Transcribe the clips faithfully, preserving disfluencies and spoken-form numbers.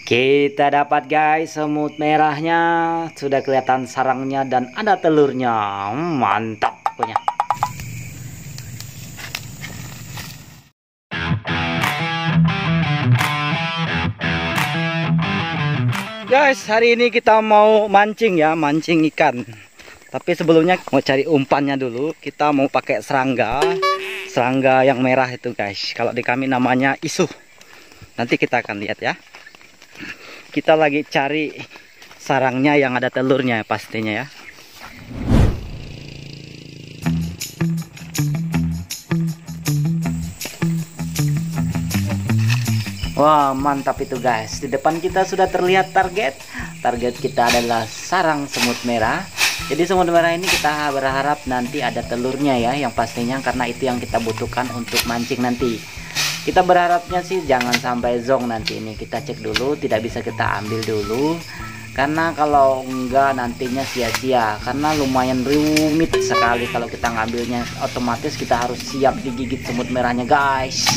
Kita dapat guys semut merahnya, sudah kelihatan sarangnya dan ada telurnya. Hmm, mantap pokoknya. Guys, hari ini kita mau mancing ya, mancing ikan. Tapi sebelumnya mau cari umpannya dulu. Kita mau pakai serangga, serangga yang merah itu guys. Kalau di kami namanya isu. Nanti kita akan lihat ya. Kita lagi cari sarangnya yang ada telurnya pastinya ya. Wah, mantap itu guys. Di depan kita sudah terlihat target. Target kita adalah sarang semut merah. Jadi semut merah ini kita berharap nanti ada telurnya ya, yang pastinya, karena itu yang kita butuhkan untuk mancing nanti. Kita berharapnya sih jangan sampai zong nanti ini. Kita cek dulu, tidak bisa kita ambil dulu. Karena kalau enggak nantinya sia-sia. Karena lumayan rumit sekali kalau kita ngambilnya. Otomatis kita harus siap digigit semut merahnya guys.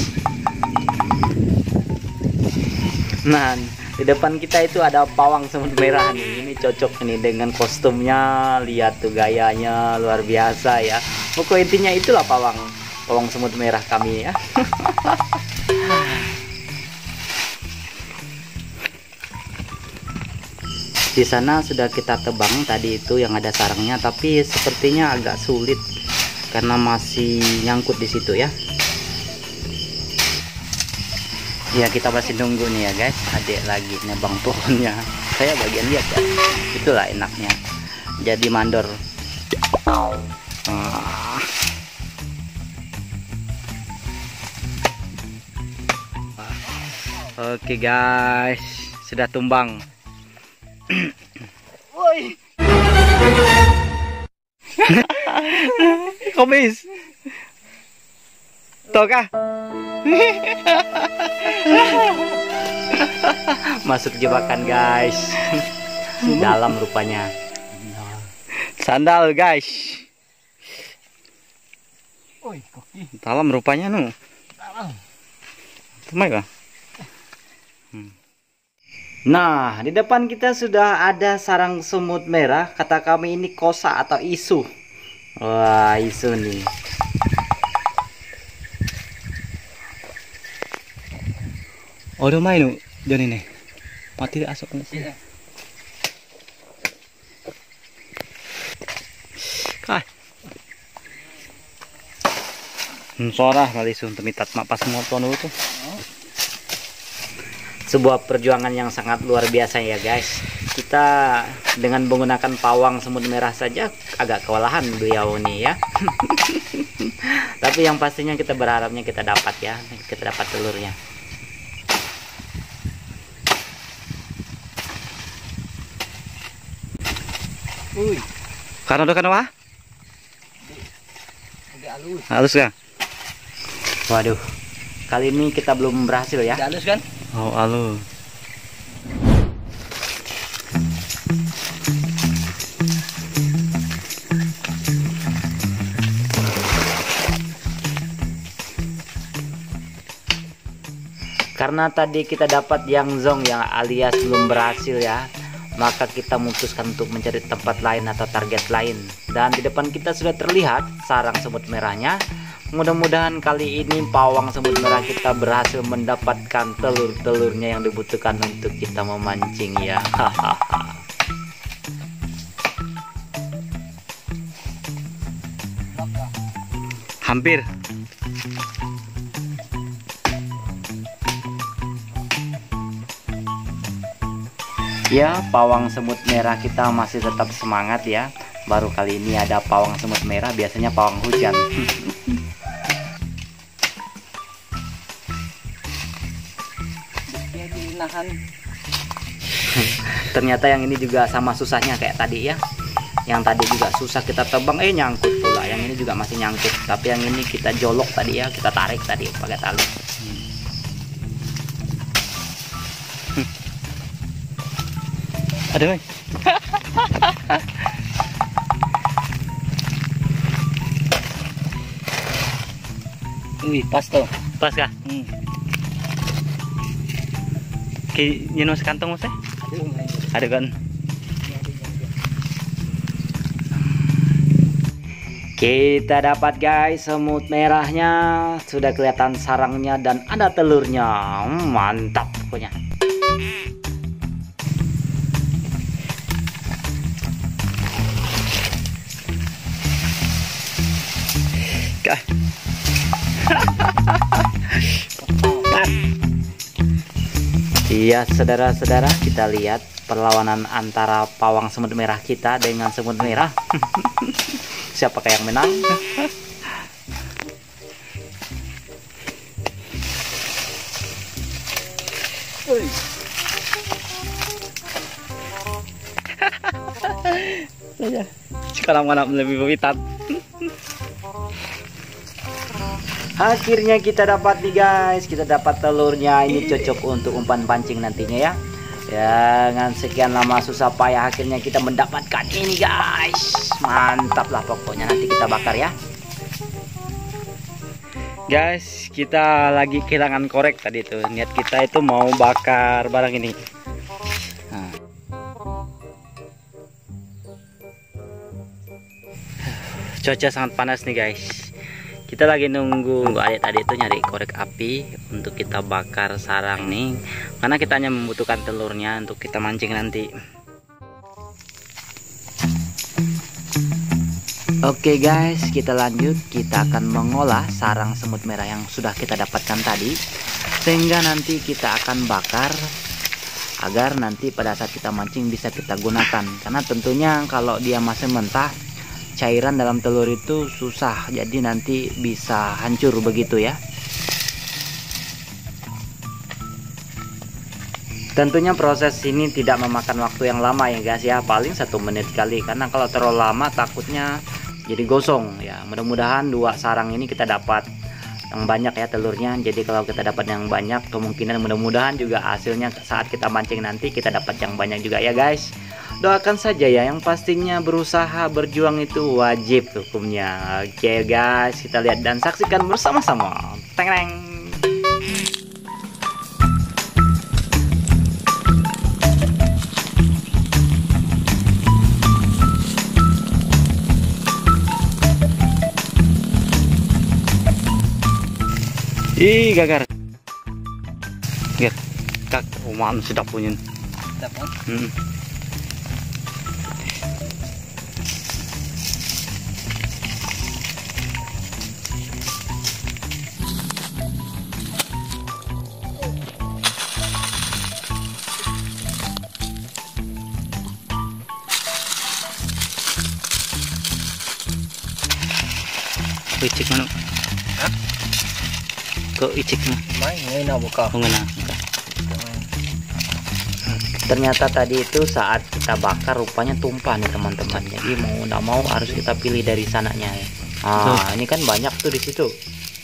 Nah, di depan kita itu ada pawang semut merah nih. Ini cocok nih dengan kostumnya. Lihat tuh gayanya luar biasa ya. Pokok intinya itulah pawang pawang semut merah kami ya. Di sana sudah kita tebang tadi itu yang ada sarangnya, tapi sepertinya agak sulit karena masih nyangkut di situ ya. Ya, kita masih nunggu nih ya guys. Adik lagi nebang pohonnya. Saya bagian lihat ya. Itulah enaknya jadi mandor. Ah. Oke guys, sudah tumbang. Woi. Komis. Toka. Masuk jebakan guys. Dalam rupanya. Sandal guys. Dalam rupanya nu. Dalam. Kah? Nah, di depan kita sudah ada sarang semut merah. Kata kami ini kosa atau isu. Wah, isu nih. Oh, udah main Jon ini. Mati asap. Kah. Hmm, sorah kali sun temitat mak pas motor dulu tuh. Sebuah perjuangan yang sangat luar biasa ya guys. Kita dengan menggunakan pawang semut merah saja agak kewalahan beliau nih ya. Tapi yang pastinya kita berharapnya kita dapat ya, kita dapat telurnya. Uy. Karena udah kan wah? Halus. Halus kan? Waduh. Kali ini kita belum berhasil ya. Halus kan? Oh, halus. Karena tadi kita dapat yang zong yang alias belum berhasil ya, maka kita memutuskan untuk mencari tempat lain atau target lain. Dan di depan kita sudah terlihat sarang semut merahnya. Mudah-mudahan kali ini pawang semut merah kita berhasil mendapatkan telur-telurnya yang dibutuhkan untuk kita memancing ya. Hampir. Ya, pawang semut merah kita masih tetap semangat ya. Baru kali ini ada pawang semut merah, biasanya pawang hujan. Ternyata yang ini juga sama susahnya kayak tadi ya. Yang tadi juga susah kita tebang, eh nyangkut pula. Yang ini juga masih nyangkut. Tapi yang ini kita jolok tadi ya, kita tarik tadi pakai tali. Aduh. Wih, pas tuh. Pas kah? Hmm. Ki nyenos kantong Mas? Ada kan? Kita dapat guys semut merahnya, sudah kelihatan sarangnya dan ada telurnya. Hmm, mantap pokoknya. Iya saudara-saudara, kita lihat perlawanan antara pawang semut merah kita dengan semut merah. Siapakah yang menang? Sekarang mana lebih berwitat. Akhirnya kita dapat nih guys, kita dapat telurnya. Ini cocok untuk umpan pancing nantinya ya. Dengan sekian lama susah payah akhirnya kita mendapatkan ini guys. Mantap lah pokoknya, nanti kita bakar ya. Guys, kita lagi kehilangan korek tadi tuh. Niat kita itu mau bakar barang ini. Nah. Cuaca sangat panas nih guys. Kita lagi nunggu adik tadi itu nyari korek api untuk kita bakar sarang nih, karena kita hanya membutuhkan telurnya untuk kita mancing nanti. Oke guys, kita lanjut. Kita akan mengolah sarang semut merah yang sudah kita dapatkan tadi, sehingga nanti kita akan bakar agar nanti pada saat kita mancing bisa kita gunakan. Karena tentunya kalau dia masih mentah, cairan dalam telur itu susah, jadi nanti bisa hancur begitu ya. Tentunya proses ini tidak memakan waktu yang lama ya guys ya, paling satu menit kali, karena kalau terlalu lama takutnya jadi gosong ya. Mudah-mudahan dua sarang ini kita dapat yang banyak ya telurnya. Jadi kalau kita dapat yang banyak, kemungkinan mudah-mudahan juga hasilnya saat kita mancing nanti kita dapat yang banyak juga ya guys. Doakan saja ya, yang pastinya berusaha berjuang itu wajib hukumnya. Oke guys, kita lihat dan saksikan bersama-sama. Teng teng. Ih gagar. Lihat, kak, uman sudah punya. Dapat. Hmm. Icik mana? Hah? Kok icik mah? Main, main na buka. Mana? Ternyata tadi itu saat kita bakar rupanya tumpah nih teman-teman. Jadi mau nggak mau harus kita pilih dari sananya. Ah, so, ini kan banyak tuh di situ.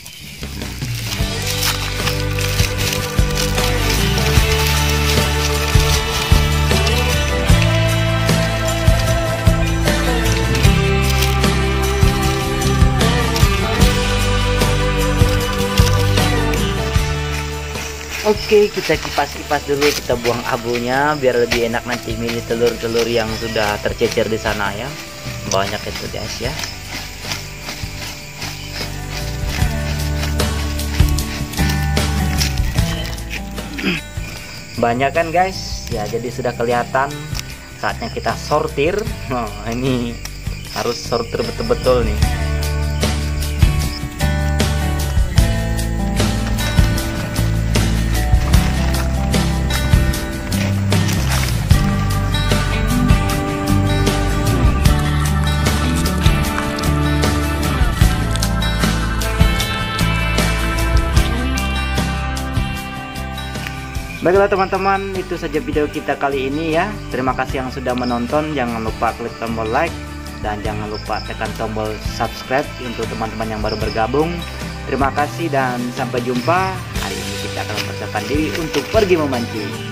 Oke, kita kipas-kipas dulu, kita buang abunya biar lebih enak nanti milih telur-telur yang sudah tercecer di sana ya. Banyak itu guys ya. Banyak kan guys? Ya, jadi sudah kelihatan saatnya kita sortir. Nah, ini harus sortir betul-betul nih. Baiklah teman-teman, itu saja video kita kali ini ya. Terima kasih yang sudah menonton. Jangan lupa klik tombol like dan jangan lupa tekan tombol subscribe untuk teman-teman yang baru bergabung. Terima kasih dan sampai jumpa. Hari ini kita akan mempersiapkan diri untuk pergi memancing.